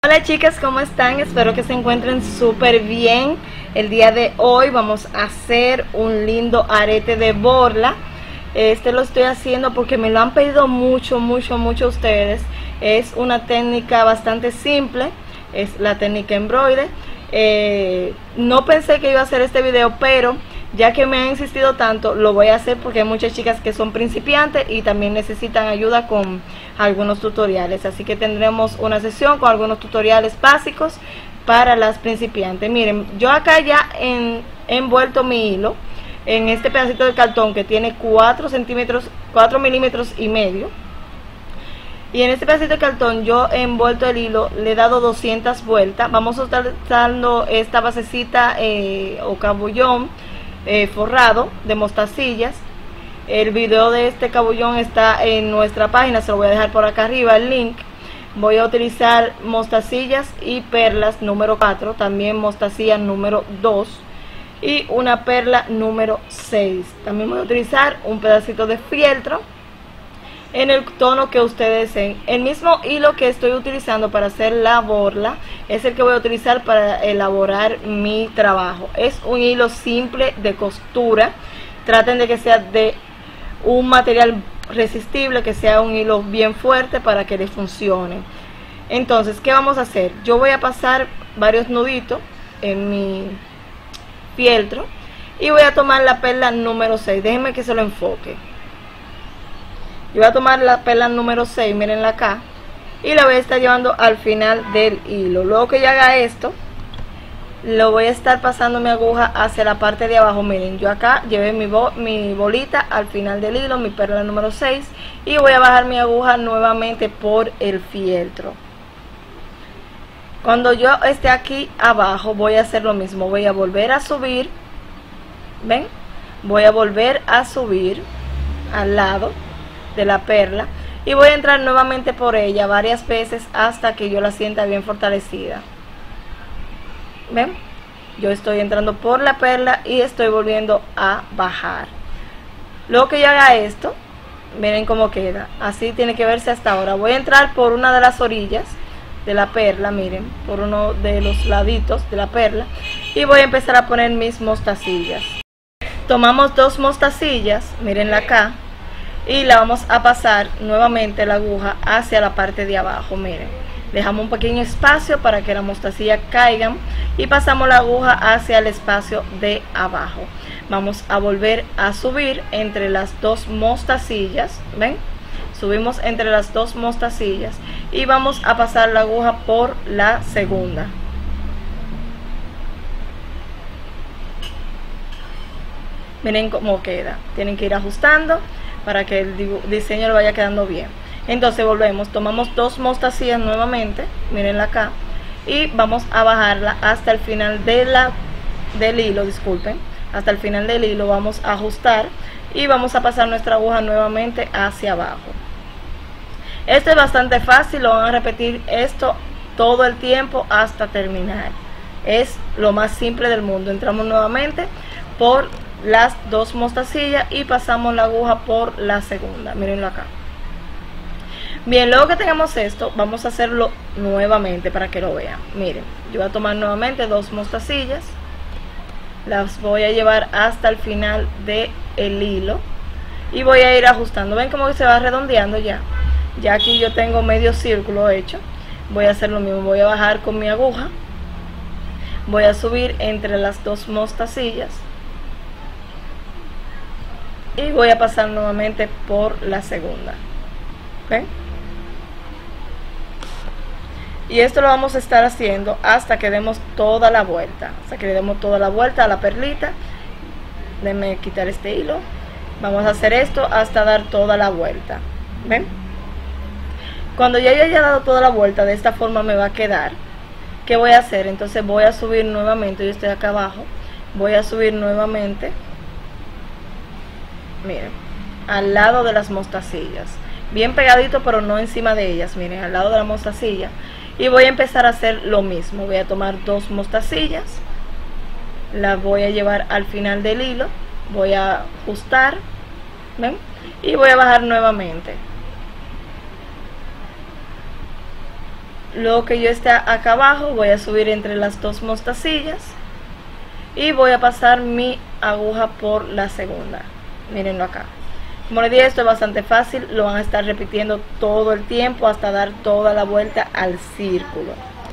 Hola chicas, ¿cómo están? Espero que se encuentren súper bien. El día de hoy vamos a hacer un lindo arete de borla. Este lo estoy haciendo porque me lo han pedido mucho ustedes. Es una técnica bastante simple, es la técnica embroide. No pensé que iba a hacer este video, pero ya que me han insistido tanto, lo voy a hacer porque hay muchas chicas que son principiantes y también necesitan ayuda con algunos tutoriales. Así que tendremos una sesión con algunos tutoriales básicos para las principiantes. Miren, yo acá ya he envuelto mi hilo en este pedacito de cartón que tiene 4 milímetros y medio. Y en este pedacito de cartón yo he envuelto el hilo, le he dado 200 vueltas. Vamos a estar usando esta basecita o cabullón forrado de mostacillas. El video de este cabullón está en nuestra página, se lo voy a dejar por acá arriba el link. Voy a utilizar mostacillas y perlas número 4, también mostacilla número 2 y una perla número 6. También voy a utilizar un pedacito de fieltro en el tono que ustedes deseen. El mismo hilo que estoy utilizando para hacer la borla es el que voy a utilizar para elaborar mi trabajo. Es un hilo simple de costura. Traten de que sea de un material resistible, que sea un hilo bien fuerte para que les funcione. Entonces, ¿qué vamos a hacer? Yo voy a pasar varios nuditos en mi fieltro y voy a tomar la perla número 6. Déjenme que se lo enfoque. Yo voy a tomar la perla número 6, mirenla acá, y la voy a estar llevando al final del hilo. Luego que yo haga esto, lo voy a estar pasando mi aguja hacia la parte de abajo. Miren, yo acá llevé mi bolita al final del hilo, mi perla número 6, y voy a bajar mi aguja nuevamente por el fieltro. Cuando yo esté aquí abajo voy a hacer lo mismo, voy a volver a subir, ¿ven? Voy a volver a subir al lado de la perla y voy a entrar nuevamente por ella varias veces hasta que yo la sienta bien fortalecida. ¿Ven? Yo estoy entrando por la perla y estoy volviendo a bajar. Luego que yo haga esto, miren cómo queda. Así tiene que verse hasta ahora. Voy a entrar por una de las orillas de la perla, miren, por uno de los laditos de la perla, y voy a empezar a poner mis mostacillas. Tomamos 2 mostacillas, mirenla acá, y la vamos a pasar nuevamente la aguja hacia la parte de abajo. Miren, dejamos un pequeño espacio para que las mostacillas caigan y pasamos la aguja hacia el espacio de abajo. Vamos a volver a subir entre las 2 mostacillas, ven, subimos entre las 2 mostacillas y vamos a pasar la aguja por la segunda. Miren cómo queda, tienen que ir ajustando para que el diseño le vaya quedando bien. Entonces volvemos, tomamos 2 mostacillas nuevamente, mirenla acá, y vamos a bajarla hasta el final del hilo, disculpen, hasta el final del hilo vamos a ajustar y vamos a pasar nuestra aguja nuevamente hacia abajo. Esto es bastante fácil, lo van a repetir esto todo el tiempo hasta terminar. Es lo más simple del mundo. Entramos nuevamente por las 2 mostacillas y pasamos la aguja por la segunda, mírenlo acá. Bien, luego que tengamos esto, vamos a hacerlo nuevamente para que lo vean. Miren, yo voy a tomar nuevamente 2 mostacillas, las voy a llevar hasta el final del hilo y voy a ir ajustando. Ven cómo se va redondeando ya. Ya aquí yo tengo medio círculo hecho. Voy a hacer lo mismo, voy a bajar con mi aguja, voy a subir entre las 2 mostacillas y voy a pasar nuevamente por la segunda. ¿Ven? Y esto lo vamos a estar haciendo hasta que demos toda la vuelta, hasta que le demos toda la vuelta a la perlita. Déjenme quitar este hilo. Vamos a hacer esto hasta dar toda la vuelta. ¿Ven? Cuando ya yo haya dado toda la vuelta, de esta forma me va a quedar. ¿Qué voy a hacer? Entonces voy a subir nuevamente, yo estoy acá abajo, voy a subir nuevamente, miren, al lado de las mostacillas, bien pegadito pero no encima de ellas, miren, al lado de la mostacilla, y voy a empezar a hacer lo mismo. Voy a tomar 2 mostacillas, las voy a llevar al final del hilo, voy a ajustar, ¿ven? Y voy a bajar nuevamente. Luego que yo esté acá abajo, voy a subir entre las dos mostacillas y voy a pasar mi aguja por la segunda. Mírenlo acá. Como les dije, esto es bastante fácil, lo van a estar repitiendo todo el tiempo hasta dar toda la vuelta al círculo.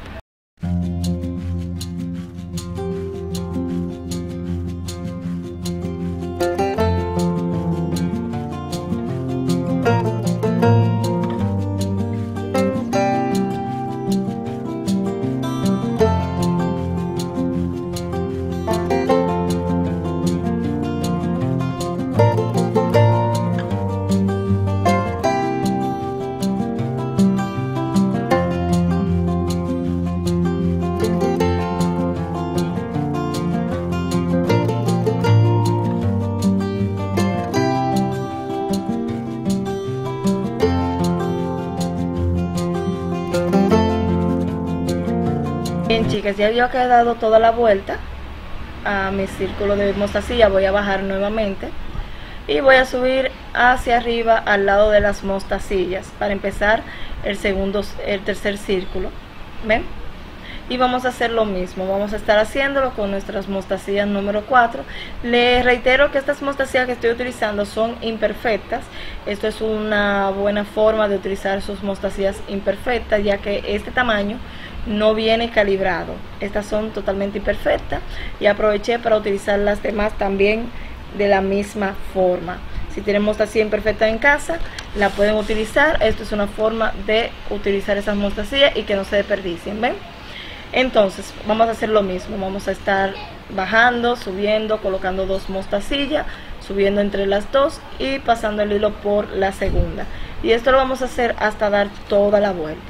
Bien, chicas, ya yo he dado toda la vuelta a mi círculo de mostacilla. Voy a bajar nuevamente y voy a subir hacia arriba al lado de las mostacillas para empezar el tercer círculo. ¿Ven? Y vamos a hacer lo mismo, vamos a estar haciéndolo con nuestras mostacillas número 4. Les reitero que estas mostacillas que estoy utilizando son imperfectas. Esto es una buena forma de utilizar sus mostacillas imperfectas, ya que este tamaño no viene calibrado. Estas son totalmente imperfectas y aproveché para utilizar las demás también de la misma forma. Si tienen mostacilla imperfecta en casa, la pueden utilizar. Esto es una forma de utilizar esas mostacillas y que no se desperdicien, ¿ven? Entonces vamos a hacer lo mismo, vamos a estar bajando, subiendo, colocando dos mostacillas, subiendo entre las dos y pasando el hilo por la segunda. Y esto lo vamos a hacer hasta dar toda la vuelta.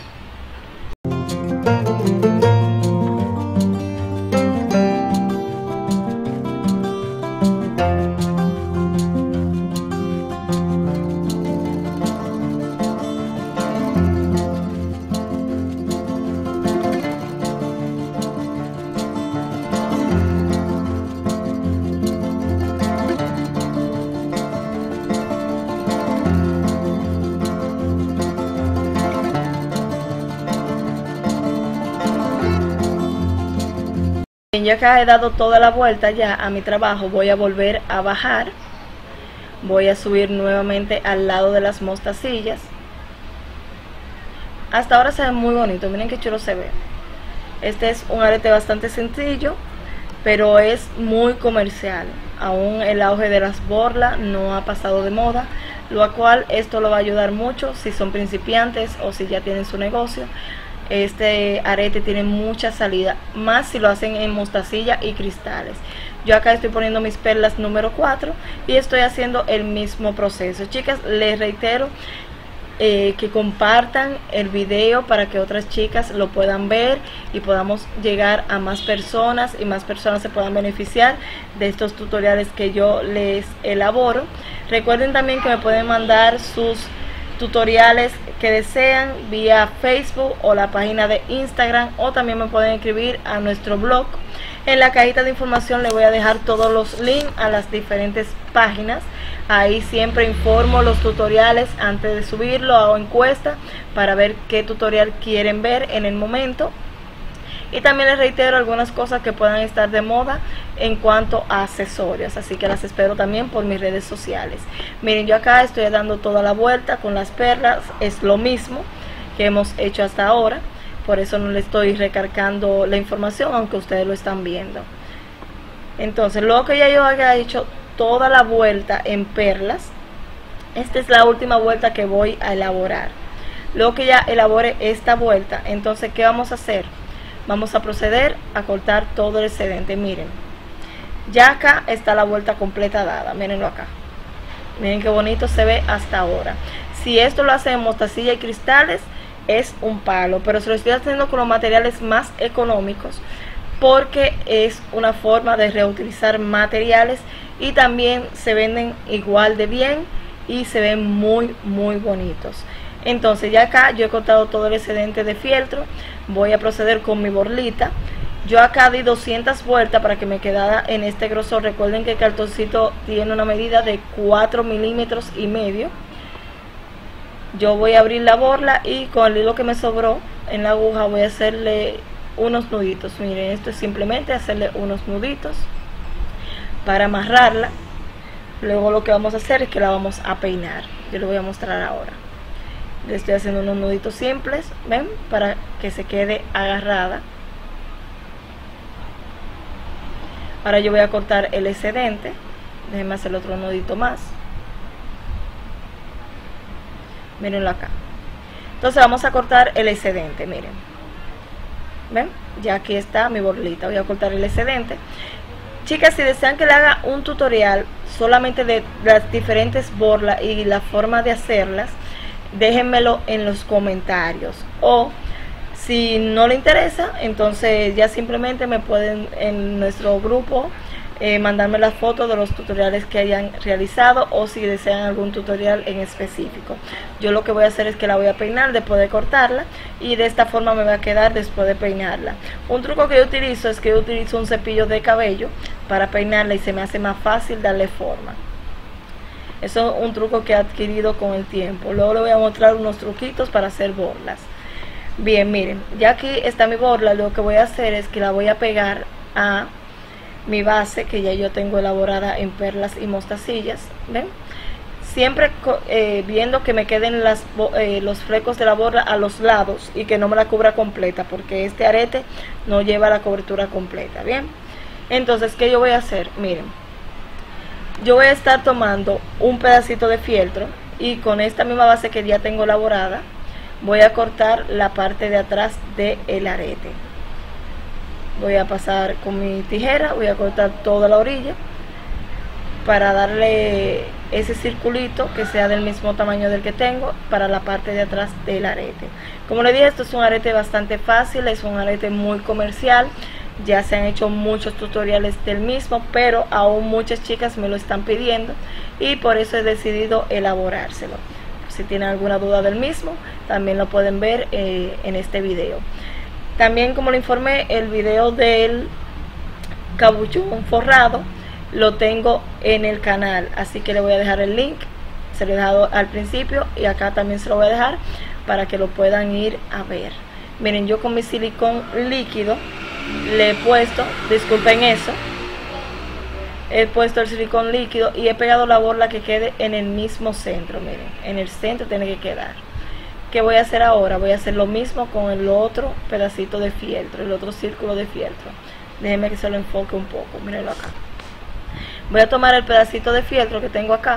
Bien, yo acá he dado toda la vuelta ya a mi trabajo. Voy a volver a bajar, voy a subir nuevamente al lado de las mostacillas. Hasta ahora se ve muy bonito, miren qué chulo se ve. Este es un arete bastante sencillo, pero es muy comercial. Aún el auge de las borlas no ha pasado de moda, lo cual esto lo va a ayudar mucho si son principiantes o si ya tienen su negocio. Este arete tiene mucha salida, más si lo hacen en mostacilla y cristales. Yo acá estoy poniendo mis perlas número 4 y estoy haciendo el mismo proceso. Chicas, les reitero que compartan el video para que otras chicas lo puedan ver y podamos llegar a más personas y más personas se puedan beneficiar de estos tutoriales que yo les elaboro. Recuerden también que me pueden mandar sus tutoriales que desean vía Facebook o la página de Instagram, o también me pueden escribir a nuestro blog. En la cajita de información les voy a dejar todos los links a las diferentes páginas. Ahí siempre informo los tutoriales antes de subirlo, hago encuesta para ver qué tutorial quieren ver en el momento. Y también les reitero algunas cosas que puedan estar de moda en cuanto a accesorios, así que las espero también por mis redes sociales. Miren, yo acá estoy dando toda la vuelta con las perlas, es lo mismo que hemos hecho hasta ahora, por eso no le estoy recargando la información, aunque ustedes lo están viendo. Entonces, luego que ya yo haya hecho toda la vuelta en perlas, esta es la última vuelta que voy a elaborar. Luego que ya elabore esta vuelta, entonces, ¿qué vamos a hacer? Vamos a proceder a cortar todo el excedente. Miren, ya acá está la vuelta completa dada, mírenlo acá. Miren qué bonito se ve hasta ahora. Si esto lo hacen en mostacilla y cristales, es un palo, pero se lo estoy haciendo con los materiales más económicos porque es una forma de reutilizar materiales y también se venden igual de bien y se ven muy bonitos. Entonces ya acá yo he cortado todo el excedente de fieltro. Voy a proceder con mi borlita. Yo acá di 200 vueltas para que me quedara en este grosor. Recuerden que el cartoncito tiene una medida de 4,5 milímetros. yo voy a abrir la borla y con el hilo que me sobró en la aguja voy a hacerle unos nuditos. Miren, esto es simplemente hacerle unos nuditos para amarrarla. Luego lo que vamos a hacer es que la vamos a peinar. Yo les voy a mostrar ahora. Le estoy haciendo unos nuditos simples, ven, para que se quede agarrada. Ahora yo voy a cortar el excedente. Déjenme hacer otro nudito más. Mírenlo acá. Entonces vamos a cortar el excedente, miren. ¿Ven? Ya aquí está mi borlita. Voy a cortar el excedente. Chicas, si desean que le haga un tutorial solamente de las diferentes borlas y la forma de hacerlas, déjenmelo en los comentarios. O si no le interesa, entonces ya simplemente me pueden en nuestro grupo mandarme las fotos de los tutoriales que hayan realizado, o si desean algún tutorial en específico. Yo lo que voy a hacer es que la voy a peinar después de cortarla, y de esta forma me va a quedar después de peinarla. Un truco que yo utilizo es que yo utilizo un cepillo de cabello para peinarla y se me hace más fácil darle forma. Eso es un truco que he adquirido con el tiempo. Luego les voy a mostrar unos truquitos para hacer borlas. Bien, miren, ya aquí está mi borla. Lo que voy a hacer es que la voy a pegar a mi base que ya yo tengo elaborada en perlas y mostacillas. ¿Ven? Siempre viendo que me queden los flecos de la borla a los lados y que no me la cubra completa, porque este arete no lleva la cobertura completa. Bien, entonces, ¿qué yo voy a hacer? Miren, yo voy a estar tomando un pedacito de fieltro y con esta misma base que ya tengo elaborada voy a cortar la parte de atrás del arete. Voy a pasar con mi tijera, voy a cortar toda la orilla para darle ese circulito que sea del mismo tamaño del que tengo para la parte de atrás del arete. Como les dije, esto es un arete bastante fácil, es un arete muy comercial. Ya se han hecho muchos tutoriales del mismo, pero aún muchas chicas me lo están pidiendo y por eso he decidido elaborárselo. Si tienen alguna duda del mismo, también lo pueden ver en este video. También, como le informé, el video del capuchón forrado lo tengo en el canal, así que le voy a dejar el link. Se lo he dejado al principio y acá también se lo voy a dejar para que lo puedan ir a ver. Miren, yo con mi silicón líquido le he puesto, disculpen eso, he puesto el silicón líquido y he pegado la borla que quede en el mismo centro. Miren, en el centro tiene que quedar. ¿Qué voy a hacer ahora? Voy a hacer lo mismo con el otro pedacito de fieltro, el otro círculo de fieltro. Déjenme que se lo enfoque un poco, mírenlo acá. Voy a tomar el pedacito de fieltro que tengo acá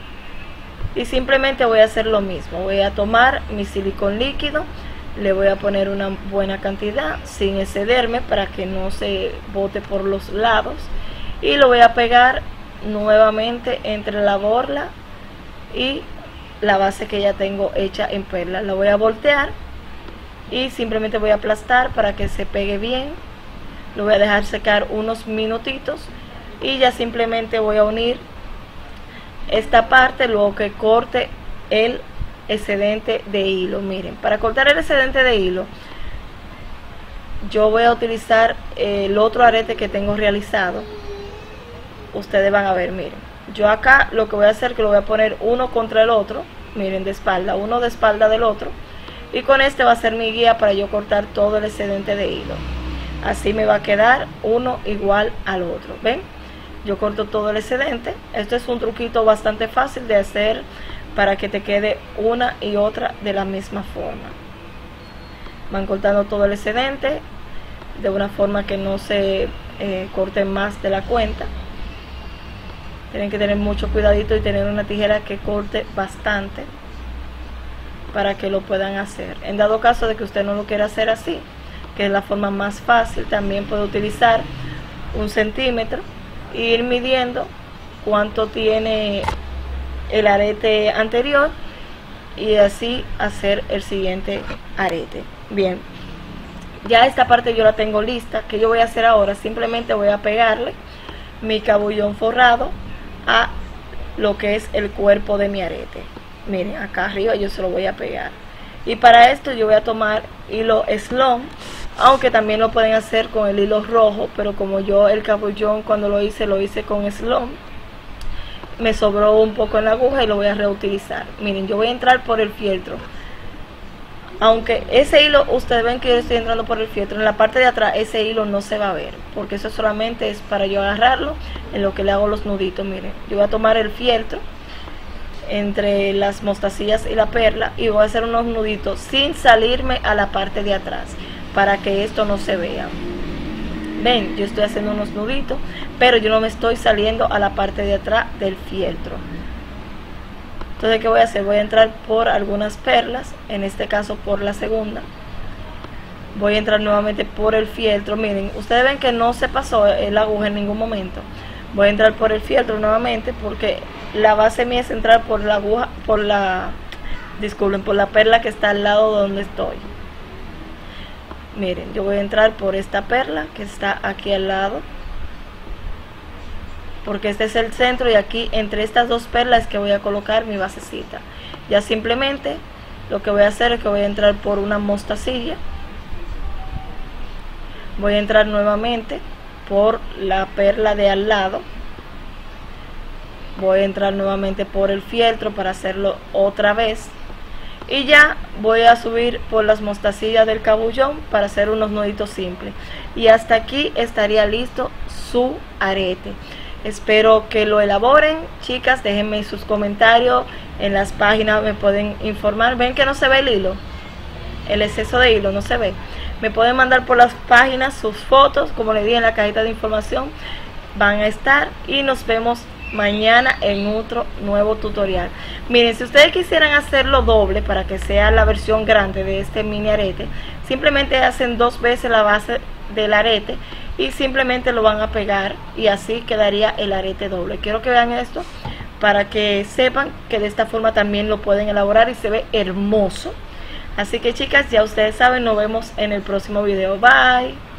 y simplemente voy a hacer lo mismo. Voy a tomar mi silicón líquido, le voy a poner una buena cantidad sin excederme para que no se bote por los lados, y lo voy a pegar nuevamente entre la borla y la base que ya tengo hecha en perla. La voy a voltear y simplemente voy a aplastar para que se pegue bien. Lo voy a dejar secar unos minutitos y ya simplemente voy a unir esta parte luego que corte el excedente de hilo. Miren, para cortar el excedente de hilo yo voy a utilizar el otro arete que tengo realizado. Ustedes van a ver, miren, yo acá lo que voy a hacer es que lo voy a poner uno contra el otro, miren, de espalda, uno de espalda del otro, y con este va a ser mi guía para yo cortar todo el excedente de hilo. Así me va a quedar uno igual al otro. ¿Ven? Yo corto todo el excedente. Esto es un truquito bastante fácil de hacer para que te quede una y otra de la misma forma. Van cortando todo el excedente de una forma que no se corte más de la cuenta. Tienen que tener mucho cuidadito y tener una tijera que corte bastante para que lo puedan hacer. En dado caso de que usted no lo quiera hacer así, que es la forma más fácil, también puede utilizar 1 centímetro e ir midiendo cuánto tiene el arete anterior y así hacer el siguiente arete. Bien, ya esta parte yo la tengo lista. ¿Qué yo voy a hacer ahora? Simplemente voy a pegarle mi cabullón forrado a lo que es el cuerpo de mi arete. Miren, acá arriba yo se lo voy a pegar, y para esto yo voy a tomar hilo slone, aunque también lo pueden hacer con el hilo rojo, pero como yo el cabullón cuando lo hice con slone, me sobró un poco en la aguja y lo voy a reutilizar. Miren, yo voy a entrar por el fieltro. Aunque ese hilo, ustedes ven que yo estoy entrando por el fieltro, en la parte de atrás ese hilo no se va a ver, porque eso solamente es para yo agarrarlo en lo que le hago los nuditos. Miren, yo voy a tomar el fieltro entre las mostacillas y la perla y voy a hacer unos nuditos sin salirme a la parte de atrás, para que esto no se vea. Ven, yo estoy haciendo unos nuditos, pero yo no me estoy saliendo a la parte de atrás del fieltro. Entonces, ¿qué voy a hacer? Voy a entrar por algunas perlas, en este caso por la segunda. Voy a entrar nuevamente por el fieltro. Miren, ustedes ven que no se pasó la aguja en ningún momento. Voy a entrar por el fieltro nuevamente, porque la base mía es entrar por la aguja, disculpen, por la perla que está al lado donde estoy. Miren, yo voy a entrar por esta perla que está aquí al lado, porque este es el centro, y aquí entre estas dos perlas es que voy a colocar mi basecita. Ya simplemente lo que voy a hacer es que voy a entrar por una mostacilla, voy a entrar nuevamente por la perla de al lado, voy a entrar nuevamente por el fieltro para hacerlo otra vez, y ya voy a subir por las mostacillas del cabullón para hacer unos nuditos simples, y hasta aquí estaría listo su arete. Espero que lo elaboren, chicas. Déjenme sus comentarios en las páginas, me pueden informar. Ven que no se ve el hilo, el exceso de hilo no se ve. Me pueden mandar por las páginas sus fotos, como les dije en la cajita de información, van a estar, y nos vemos mañana en otro nuevo tutorial. Miren, si ustedes quisieran hacerlo doble para que sea la versión grande de este mini arete, simplemente hacen 2 veces la base del arete y simplemente lo van a pegar, y así quedaría el arete doble. Quiero que vean esto para que sepan que de esta forma también lo pueden elaborar y se ve hermoso. Así que, chicas, ya ustedes saben, nos vemos en el próximo video. Bye.